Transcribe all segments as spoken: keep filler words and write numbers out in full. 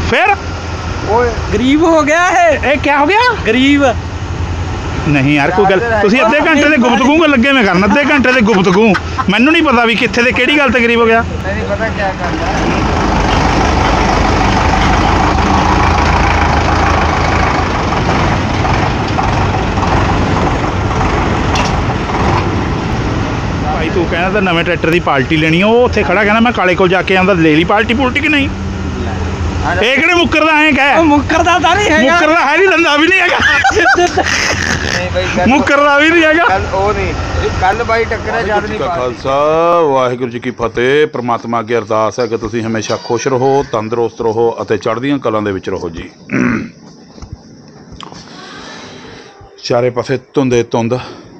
फिर गरीब हो गया है। ए क्या हो गया? गरीब नहीं यार कोई गल तुसीं अद्धे घंटे दे गुफ्तगू लगे मैं करन अद्धे घंटे दे गुफ्तगू मैनू नहीं पता भी कित्थे ते किहड़ी गल ते गरीब हो गया। नहीं पता क्या करना भाई तू कहना तो नवे ट्रैक्टर की पार्टी लेनी है वो उत्थे खड़ा कहना मैं काले को जाके आंदा ले ली पार्टी पुल्टी कि नहीं ये किहड़े मुकरदा है कह मुकरदा ता नहीं है मुकरदा है नहीं दंदा भी नहीं है मुकरदा भी नहीं है कल ओ नहीं कल भाई टक्कर जद नहीं खालसा वाहिगुरू जी की फतेह। परमात्मा अगे अरदास है कि तुसीं हमेशा खुश रहो तंदुरुस्त रहो अते चढ़दियां कलां दे विच रहो जी। चारे पासे धुंदे धुंद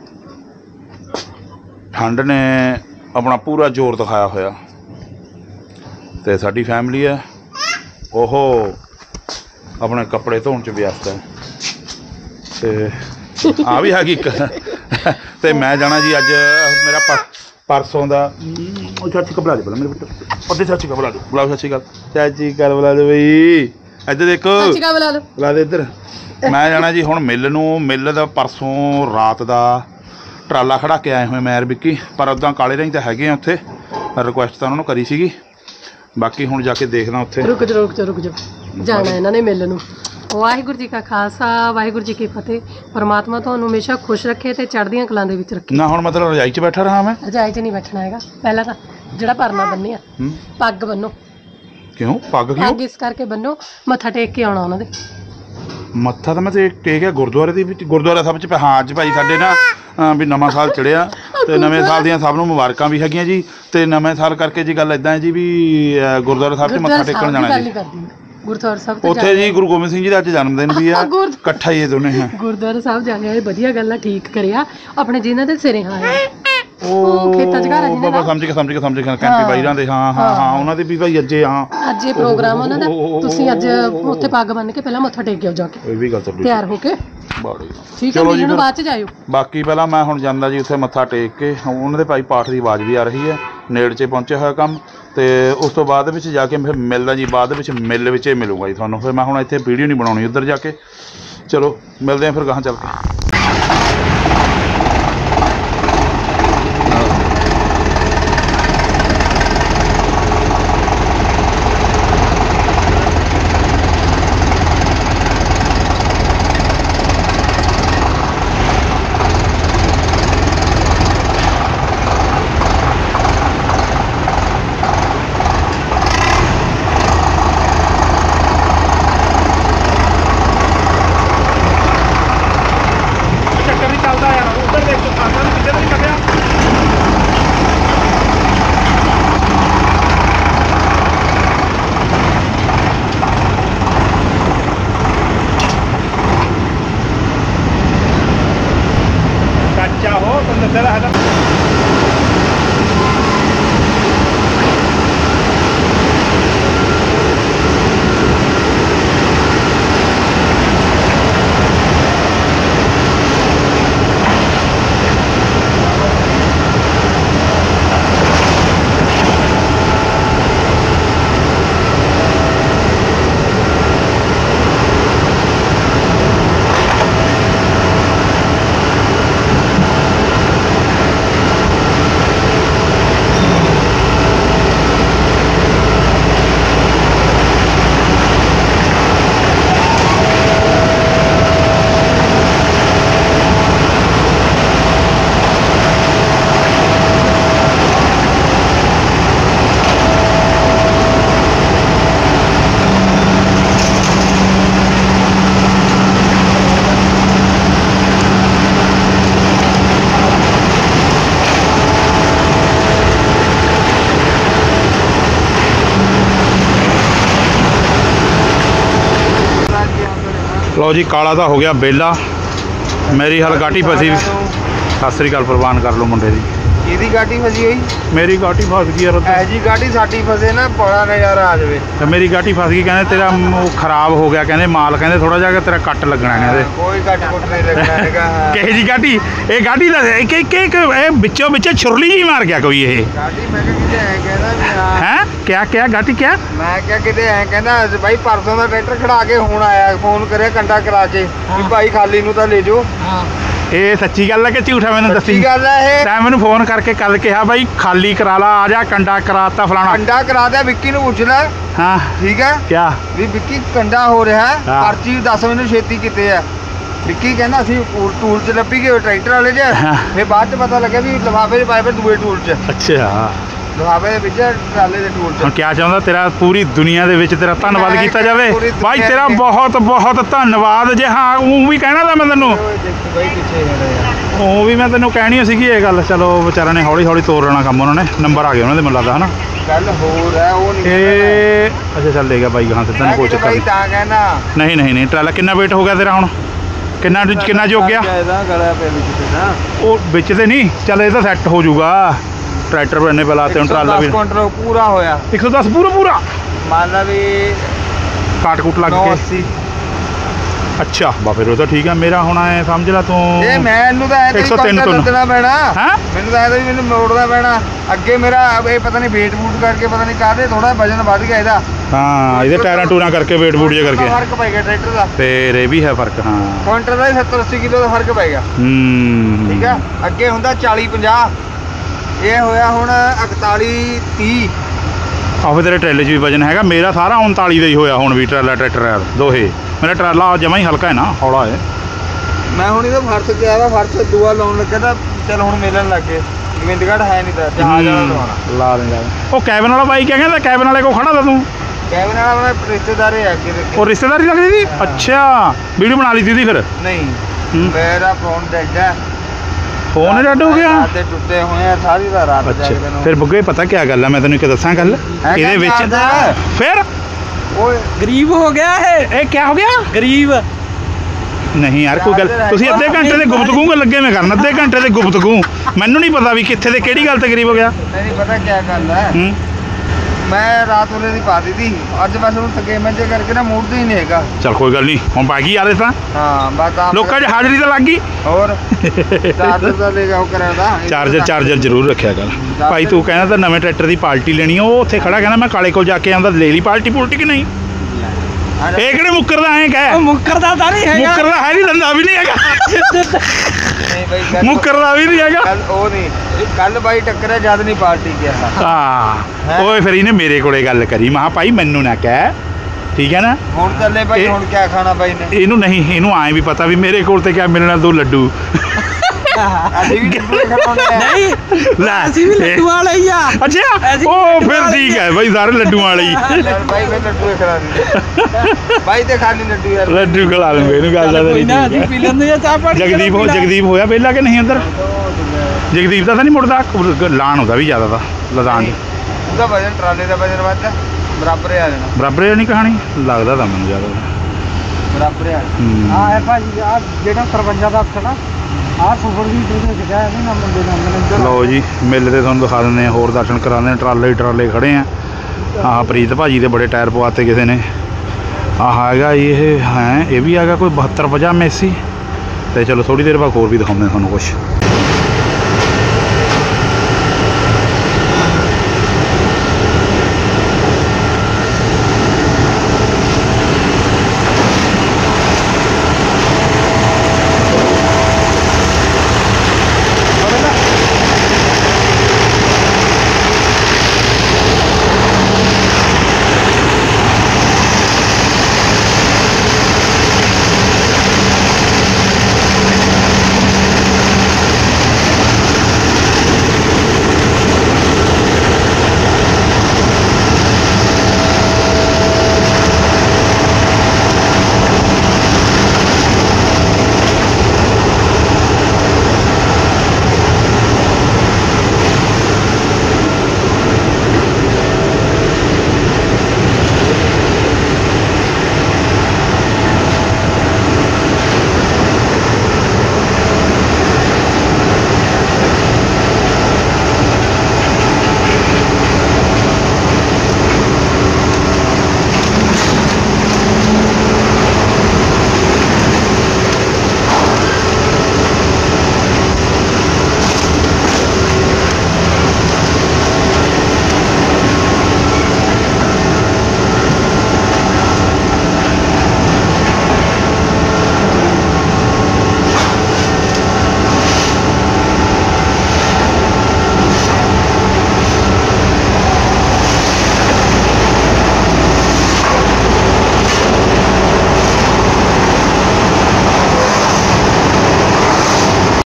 ठंड ने अपना पूरा जोर दिखाया होया ते साडी फैमिली है ओहो अपने कपड़े धोने च व्यस्त है ते आ भी हैगी ते मैं जाना जी अज मेरा पर परसों का चाची का बुला दे मेरे पते चाची का बुला दो बुलाओ चाची का चाची का बुला दो भाई इधर देखो बुला दे इधर। मैं जाना जी हुण मिल नूं मिल दा परसों रात का ट्राला खड़ा के आए हुए मैं बिक्की पर उदा काले रही तो है उत्थे रिक्वेस्ट तो उन्होंने करी सी बाकी हुण जाके देखना उत्थे। रुक जा रुक जा रुक जा जाना इन्होंने मिल नूं। वाहिगुरू जी का खालसा वाहिगुरू जी की फतेह। परमात्मा तुहानूं हमेशा खुश रखे ते चढ़दियां कलां दे विच रखे। ना हुण मतलब रजाई च बैठा रहा मैं रजाई च नहीं बैठना हैगा पहला तां जिहड़ा परना बन्निया पग बन्नो। क्यों पग क्यों? पग इस करके बन्नो मत्था टेक के आउणा उन्हां दे मत्था तो मैं टेकिया गुरुद्वारे दी विच गुरुद्वारा साहब च हाँ च भाई साडे ना भी नवां साल चढ़िया तो नवें साल दियां सब नूं मुबारकां भी हैगियां जी ते नवें साल करके जी गल इदां है जी भी गुरुद्वारा साहब च मत्था टेकण जाना जी गुरुद्वारा साहब उत्थे जी गुरु गोबिंद सिंह जी दा अज जन्मदिन भी है इकट्ठा ही दोने हैं गुरुद्वारा साहब जाने वाले वधिया गल है ठीक करिया अपने जिन्हां दे सिरे हाया ओ खेतां च घर आ बाबा समझ के समझ के समझ के कैंपी बाईरां दे हाँ हाँ हाँ उन्हां दे भी भाई अज्जे हाँ अज्जे प्रोग्राम उन्हां दा तुसीं अज उत्थे पग बन के पहला मत्था टेक के जाके ਇਹ ਵੀ ਗੱਲ ਤਾਂ तैयार होके ठीक है जी बाद च जाइयो। बाकी पहला मैं हुण जांदा जी उत्थे मत्था टेक के उन्हां दे भाई पाठ दी आवाज़ भी आ रही है नेड़ च पहुंचे होया काम ते उस तो बाद विच जाके फिर मिलदा जी बाद विच मिल विच मिलूंगा जी तुहानूं फिर मैं हुण इत्थे वीडियो नहीं बनाउणी उधर जाके चलो मिलदे हैं फिर गाहां चल के। लो जी काला तो हो गया बेला मेरी हल गाटी फसी सत श्री अकाल प्रवान कर लो मुंडे की। ਇਹਦੀ ਗਾਡੀ ਫਸੀ ਹੋਈ ਮੇਰੀ ਗਾਟੀ ਫਸ ਗਈ ਯਾਰ ਉੱਥੇ। ਐ ਜੀ ਗਾਡੀ ਸਾਡੀ ਫਸੇ ਨਾ ਬੜਾ ਨਜ਼ਾਰਾ ਆ ਜਾਵੇ। ਤੇ ਮੇਰੀ ਗਾਟੀ ਫਸ ਗਈ, ਕਹਿੰਦੇ ਤੇਰਾ ਉਹ ਖਰਾਬ ਹੋ ਗਿਆ, ਕਹਿੰਦੇ ਮਾਲ, ਕਹਿੰਦੇ ਥੋੜਾ ਜਿਹਾ ਤੇਰਾ ਕੱਟ ਲੱਗਣਾ ਕਹਿੰਦੇ। ਕੋਈ ਕੱਟ ਕੁੱਟ ਨਹੀਂ ਲੱਗਣਾ ਹੈਗਾ। ਕਿਹੇ ਜੀ ਗਾਟੀ? ਇਹ ਗਾਟੀ ਦਾ ਇੱਕ ਇੱਕ ਇੱਕ ਇਹ ਵਿੱਚੋਂ ਵਿੱਚ ਛੁਰਲੀ ਜੀ ਮਾਰ ਗਿਆ ਕੋਈ ਇਹ। ਗਾਡੀ ਮੈਂ ਕਿਹਾ ਕਿਤੇ ਐ ਕਹਿੰਦਾ ਵੀ ਹਾਂ ਹੈ ਕਿਆ ਕਿਆ ਗਾਟੀ ਕਿਆ? ਮੈਂ ਕਿਹਾ ਕਿਤੇ ਐ ਕਹਿੰਦਾ ਬਾਈ ਪਰਸੋਂ ਦਾ ਟਰੈਕਟਰ ਖੜਾ ਕੇ ਹੁਣ ਆਇਆ, ਫੋਨ ਕਰਿਆ ਕੰਡਾ ਕਰਾ ਕੇ ਵੀ ਭਾਈ ਖਾਲੀ ਨੂੰ ਤਾਂ ਲੈ ਜਾਓ। ਹਾਂ ਇਹ ਸੱਚੀ ਗੱਲ ਹੈ ਕਿ ਝੂਠਾ? ਮੈਨੂੰ ਦੱਸੀ। ਸੱਚੀ ਗੱਲ ਹੈ ਇਹ। ਤੈਂ ਮੈਨੂੰ ਫੋਨ ਕਰਕੇ ਕੱਲ ਕਿਹਾ ਬਾਈ ਖਾਲੀ ਕਰਾ ਲਾ, ਆ ਜਾ ਕੰਡਾ ਕਰਾਤਾ ਫਲਾਣਾ। ਕੰਡਾ ਕਰਾ ਦਿਆ, ਵਿੱਕੀ ਨੂੰ ਪੁੱਛ ਲੈ। ਹਾਂ ਠੀਕ ਹੈ ਕਿਆ? ਵੀ ਵਿੱਕੀ ਕੰਡਾ ਹੋ ਰਿਹਾ ਹੈ, ਹਾਂ। ਪਰਚੀ ਦੱਸ ਮੈਨੂੰ ਛੇਤੀ ਕਿਤੇ ਆ। ਵਿੱਕੀ ਕਹਿੰਦਾ ਅਸੀਂ ਟੂਲ ਟੂਲ 'ਚ ਲੱਭੀ ਗਏ ਟਰੈਕਟਰ ਵਾਲੇ 'ਚ। ਹਾਂ। ਫਿਰ ਬਾਅਦ 'ਚ ਪਤਾ ਲੱਗਿਆ ਵੀ ਲਿਫਾਫੇ 'ਚ ਪਾਏ ਪਏ ਦੂਏ ਟੂਲ 'ਚ, ਅੱਛਾ ਲਿਫਾਫੇ ਦੇ ਵਿੱਚ ਟਰਾਲੇ ਦੇ ਟੂਲ 'ਚ। ਹੁਣ ਕਿਆ ਚਾਹੁੰਦਾ ਤੇਰਾ ਪੂਰੀ ਦੁਨੀਆ ਦੇ ਵਿੱਚ ਤੇਰਾ ਧੰਨਵਾਦ ਮੈਂ ਕੀਤਾ ਜਾਵੇ? ਪੂਰੀ ਦੁਨੀਆ ਬਾਈ ਤੇਰਾ ਦੇ- ਬਹੁਤ ਬਹੁਤ ਧੰਨਵਾਦ। ਜੇ ਹਾਂ ਉਹ ਵੀ ਕਹਿਣਾ ਤਾਂ ਮੈਂ ਤੈਨੂੰ ਓਏ ਦੇਖੀ ਬਾਈ ਪਿੱਛੇ ਖੜਾ ਯਾਰ। ਉਹ ਵੀ ਮੈਂ ਤੈਨੂੰ ਕਹਿਣੀ ਸੀਗੀ ਇਹ ਗੱਲ। ਚਲੋ ਵਿਚਾਰਿਆਂ ਨੇ ਹੌਲੀ ਹੌਲੀ ਤੋਰ ਲੈਣਾ ਕੰਮ, ਉਹਨਾਂ ਨੇ ਨੰਬਰ ਆ ਗਏ ਉਹਨਾਂ ਦੇ ਮੈਨੂੰ ਲੱਗਦਾ ਹਨਾ। ਗੱਲ ਹੋਰ ਹੈ ਉਹ ਨਹੀਂ ਇਹ ਅੱਛਾ ਚੱਲ ਲੈ ਗਿਆ ਬਾਈ ਗਾਂ ਤੇ ਤੈਨੂੰ ਕੋਈ ਚੱਕਰ ਬਾਈ ਨਹੀਂ। ਤਾਂ ਕਹਿੰਦਾ ਨਹੀਂ ਨਹੀਂ ਨਹੀਂ ਟਰਾਲਾ ਕਿੰਨਾ ਵੇਟ ਹੋ ਗਿਆ ਤੇਰਾ ਹੁਣ? ਕਿੰਨਾ ਕਿੰਨਾ ਜੋਗ ਗਿਆ? ਇਹਦਾ ਗਲਾ ਪਿਆ ਵਿੱਚ ਤੇ ਨਾ ਉਹ ਵਿੱਚ ਤੇ ਨਹੀਂ ਚੱਲ, ਇਹ ਤਾਂ ਸੈੱਟ ਹੋ ਜਾਊਗਾ। ਟਰੈਕਟਰ ਬੰਨੇ ਬਲਾਤੇ ਹੁਣ ਟਰਾਲਾ ਵੀ ਕੁਇੰਟਲ ਪੂਰਾ ਹੋਇਆ। ਇੱਕ ਸੌ ਦਸ ਪੂਰਾ ਪੂਰਾ ਮੰਨ ਲਾ ਵੀ ਕਾਟ ਕੁੱਟ ਲੱਗ ਨੌ ਕੇ। ਅੱਸੀ। ਅੱਛਾ ਬਾ ਫਿਰ ਉਹ ਤਾਂ ਠੀਕ ਆ। ਮੇਰਾ ਹੁਣ ਐ ਸਮਝ ਲਾ ਤੂੰ ਇਹ ਮੈਨੂੰ ਤਾਂ ਐ ਇੱਕ ਸੌ ਤਿੰਨ ਕੁਇੰਟਲ ਤੋਂ ਲੱਦਣਾ ਪੈਣਾ। ਹੈਂ? ਮੈਨੂੰ ਤਾਂ ਐ ਵੀ ਮੈਨੂੰ ਮੋੜਨਾ ਪੈਣਾ ਅੱਗੇ। ਮੇਰਾ ਇਹ ਪਤਾ ਨਹੀਂ ਵੇਟ ਬੂਟ ਕਰਕੇ ਪਤਾ ਨਹੀਂ ਕਾਹਦੇ ਥੋੜਾ ਵਜਨ ਵੱਧ ਗਿਆ ਇਹਦਾ। ਹਾਂ ਇਹਦੇ ਟਾਇਰਾਂ ਟੂਰਾਂ ਕਰਕੇ ਵੇਟ ਬੂਟ ਜੇ ਕਰਕੇ ਫਰਕ ਪੈ ਗਿਆ ਟਰੈਕਟਰ ਦਾ। ਫੇਰ ਇਹ ਵੀ ਹੈ ਫਰਕ। ਹਾਂ ਕੁਇੰਟਲ ਦਾ ਹੀ ਸੱਤਰ ਅੱਸੀ ਕਿਲੋ ਦਾ ਫਰਕ ਪੈ ਗਿਆ। ਹੂੰ ਠੀਕ ਆ, ਅੱਗੇ ਹੁੰਦਾ ਚਾਲੀ ਪੰਜਾਹ, ਇਹ ਹੋਇਆ ਹੁਣ ਇਕਤਾਲੀ ਤੀਹ। ਆਹੋ ਤੇਰੇ ਟਰੈਲੇ 'ਚ ਵੀ ਵਜਨ ਹੈਗਾ। ਮੇਰਾ ਸਾਰਾ ਉਨਤਾਲੀ ਦਾ ਹੀ ਹੋਇਆ ਹੁਣ ਵੀ ਟਰਾਲਾ ਟਰੈਕਟਰ ਹੈ ਦੋਹੇ। ਮੇਰਾ ਟਰਾਲਾ ਜਮਾ ਹੀ ਹਲਕਾ ਹੈ ਨਾ, ਹੌਲਾ ਹੈ। ਮੈਂ ਹੁਣ ਇਹਦਾ ਫਰਸ਼ ਤੇ ਆਇਆ ਫਰਸ਼ ਦੂਆ ਲਾਉਣ ਲੱਗਾ ਤਾਂ ਚੱਲ ਹੁਣ ਮਿਲਣ ਲੱਗੇ। ਗੋਬਿੰਦਗੜ੍ਹ ਹੈ ਨਹੀਂ ਤਾਂ ਜਹਾਜ਼ ਵਾਲਾ ਲਵਾਉਣਾ। ਲਾ ਦੇਗਾ ਉਹ ਕੈਬਨ ਵਾਲਾ ਬਾਈ ਕਿਆ ਕਹਿੰਦਾ? ਕੈਬਨ ਵਾਲੇ ਕੋਲ ਖੜਾ ਤਾ ਤੂੰ? ਕੈਬਨ ਵਾਲਾ ਮੈਂ ਰਿਸ਼ਤੇਦਾਰੇ ਆ ਅੱਗੇ ਦੇ ਅੱਗੇ। ਉਹ ਰਿਸ਼ਤੇਦਾਰੀ ਲੱਗਦੀ ਸੀ? ਅੱਛਾ ਵੀਡੀਓ ਬਣਾ ਲਈ ਤੀ ਫਿਰ? ਨਹੀਂ ਹੂੰ। ਮੇਰਾ ਫੋਨ ਡੈਡ ਹੈ। ਫੋਨ ਡੱਡ ਹੋ ਗਿਆ? ਰਾਤ ਦੇ ਟੁੱਟੇ ਹੋਏ ਆ ਸਾਰੀ ਦਾ ਰਾਤ ਅੱਛਾ ਜਾਗਦੇ ਨੂੰ। ਫਿਰ ਬੁੱਗੇ ਪਤਾ ਕਿਆ ਗੱਲ ਆ, ਮੈਂ ਤੈਨੂੰ ਇੱਕ ਦੱਸਾਂ ਗੱਲ ਇਹਦੇ ਵਿੱਚ। ਫਿਰ ਓਏ ਗਰੀਬ ਹੋ ਗਿਆ ਇਹ। ਇਹ ਕਿਆ ਹੋ ਗਿਆ? ਗਰੀਬ ਨਹੀਂ ਯਾਰ ਕੋਈ ਗੱਲ, ਤੁਸੀਂ ਅੱਧੇ ਘੰਟੇ ਦੇ ਗੁਪਤਗੂ ਲੱਗੇ ਮੈਂ ਕਰਨ, ਅੱਧੇ ਘੰਟੇ ਦੇ ਗੁਪਤਗੂ। ਮੈਨੂੰ ਨਹੀਂ ਪਤਾ ਵੀ ਕਿੱਥੇ ਤੇ ਕਿਹੜੀ ਗੱਲ ਤੇ ਗਰੀਬ ਹੋ ਗਿਆ। ਨਹੀਂ ਪਤਾ ਕੀ ਗੱਲ ਹੈ। ਹੂੰ ਮੈਂ ਰਾਤ ਉਹਨੇ ਦੀ ਪਾ ਦਿੱਤੀ, ਅੱਜ ਬਸ ਉਹਨੂੰ ਤਕੇਮਨ ਜੇ ਕਰਕੇ ਨਾ ਮੁੜਦਾ ਹੀ ਨਹੀਂ ਹੈਗਾ। ਚਲ ਕੋਈ ਗੱਲ ਨਹੀਂ, ਹੁਣ ਪਾ ਗਈ ਯਾਰ ਇਹ ਤਾਂ ਹਾਂ ਬਸ ਆਪ ਲੋਕਾਂ 'ਚ ਹਾਜ਼ਰੀ ਤਾਂ ਲੱਗ ਗਈ। ਹੋਰ ਚਾਰਜਰ ਦਾ ਲੈ ਜਾਓ ਕਰਾਂਦਾ। ਚਾਰਜਰ ਚਾਰਜਰ ਜ਼ਰੂਰ ਰੱਖਿਆ ਕਰ ਭਾਈ। ਤੂੰ ਕਹਿੰਦਾ ਤਾਂ ਨਵੇਂ ਟਰੈਕਟਰ ਦੀ ਪਾਰਟੀ ਲੈਣੀ ਆ, ਉਹ ਉੱਥੇ ਖੜਾ ਕਹਿੰਦਾ ਮੈਂ ਕਾਲੇ ਕੋਲ ਜਾ ਕੇ ਆਉਂਦਾ, ਲੈ ਲਈ ਪਾਰਟੀ ਪੁਲਟੀ ਕਿ ਨਹੀਂ? ਇਹ ਕਿਹੜੇ ਮੁੱਕਰਦਾ ਐਂ ਕਹਿ? ਮੁੱਕਰਦਾ ਤਾਂ ਨਹੀਂ ਹੈਗਾ। ਮੁੱਕਰਦਾ ਹੈ ਨਹੀਂ, ਦੰਦਾ ਵੀ ਨਹੀਂ ਹੈਗਾ। ਨਹੀਂ ਬਾਈ ਗੱਲ ਮੁੱਕਰਦਾ ਵੀ ਨਹੀਂ ਹੈਗਾ। ਕੱਲ ਉਹ ਨਹੀਂ, ਕੱਲ ਬਾਈ ਟੱਕਰਿਆ ਜਦ ਨਹੀਂ ਪਾਰਟੀ ਗਿਆ। ਹਾਂ ਓਏ ਫਿਰ ਇਹਨੇ ਮੇਰੇ ਕੋਲੇ ਗੱਲ ਕਰੀ, ਮੈਂ ਕਿਹਾ ਭਾਈ ਮੈਨੂੰ ਨਾ ਕਹਿ, ਠੀਕ ਹੈ ਨਾ? ਹੁਣ ਚੱਲੇ ਬਾਈ, ਇਹ- ਹੁਣ ਕਿਆ ਖਾਣਾ ਬਾਈ ਨੇ? ਇਹਨੂੰ ਨਹੀਂ, ਇਹਨੂੰ ਆਏ ਵੀ ਪਤਾ ਵੀ ਮੇਰੇ ਕੋਲ ਤੇ ਕਿਆ ਮਿਲਣਾ, ਦੋ ਲੱਡੂ। ਅਸੀਂ ਵੀ ਲੱਡੂ ਖਾਣੇ ਆ। ਨਹੀਂ ਲੈ ਅਸੀਂ ਵੀ ਲੱਡੂ ਵਾਲੇ ਹੀ ਆ। ਅੱਛਾ ਅਸੀਂ ਉਹ ਲੱਡੂ ਫਿਰ ਵਾਲੇ ਠੀਕ ਹੈ ਬਾਈ, ਸਾਰੇ ਲੱਡੂ ਵਾਲੇ ਹੀ। ਯਾਰ ਬਾਈ ਮੈਂ ਲੱਡੂ ਹੀ ਖਿਲਾ ਦਿੰਦੇ ਬਾਈ ਤੇ ਖਾਲੀ ਲੱਡੂ ਯਾਰ। ਲੱਡੂ ਖਿਲਾ ਲੂੰਗੇ ਇਹਨੂੰ, ਗੱਲ ਦਾ ਕੋਈ ਨਾ ਨਹੀਂ। ਅਸੀਂ ਪੀ ਲੈਂਦੇ ਆ ਚਾਹ ਪਾਣੀ। ਜਗਦੀਪ ਹੋ ਜਗਦੀਪ ਹੋਇਆ ਵਿਹਲਾ ਕਿ ਨਹੀਂ ਅੰਦਰ? ਜਗਦੀਪ ਦਾ ਤਾਂ ਨਹੀਂ ਮੁੜਦਾ, ਲਾਣ ਹੁੰਦਾ ਵੀ ਜ਼ਿਆਦਾ ਤਾਂ ਲਦਾਨ ਦੀ। ਉਹਦਾ ਵਜਨ ਟਰਾਲੇ ਦਾ ਵਜਨ ਵੱਧ ਬਰਾਬਰ ਹੀ ਆ ਜਾਣਾ। ਬਰਾਬਰ ਨਹੀਂ ਕਹਾਣੀ ਲੱਗਦਾ ਤਾਂ ਮੈਨੂੰ ਜ਼ਿਆਦਾ। ਬਰਾਬਰ ਆ ਹੂੰ। ਆ ਹੈ ਭਾਜੀ ਆ ਜਿਹੜਾ ਤਰਵੰਜਾ ਦਾ ਹੱਥ ਨਾ ਆ ਸੁਪਰ ਵੀ ਜਿਹਦੇ ਜਗ੍ਹਾ ਹੈ ਨਾ ਮੁੰਡੇ ਦਾ ਮਨਿੰਦਰ। ਲਓ ਜੀ ਮੇਲੇ ਤੇ ਤੁਹਾਨੂੰ ਦਿਖਾ ਦਿੰਦੇ ਆ, ਹੋਰ ਦਰਸ਼ਨ ਕਰਾਉਂਦੇ ਆ। ਟਰਾਲੇ ਹੀ ਟਰਾਲੇ ਖੜੇ ਆ। ਆਹ ਪ੍ਰੀਤ ਭਾਜੀ ਦੇ ਬੜੇ ਟਾਇਰ ਪਵਾਤੇ ਕਿਸੇ ਨੇ। ਆਹ ਹੈਗਾ ਇਹ ਹੈ, ਇਹ ਵੀ ਹੈਗਾ ਕੋਈ ਬਹੱਤਰ ਪੰਜਾਹ ਮੈਸੀ। ਤੇ ਚਲੋ ਥੋੜੀ ਦੇਰ ਬਾਅਦ ਹੋਰ ਵੀ ਦਿਖਾਉਂਦੇ ਆ ਤੁਹਾਨੂੰ ਕੁਛ।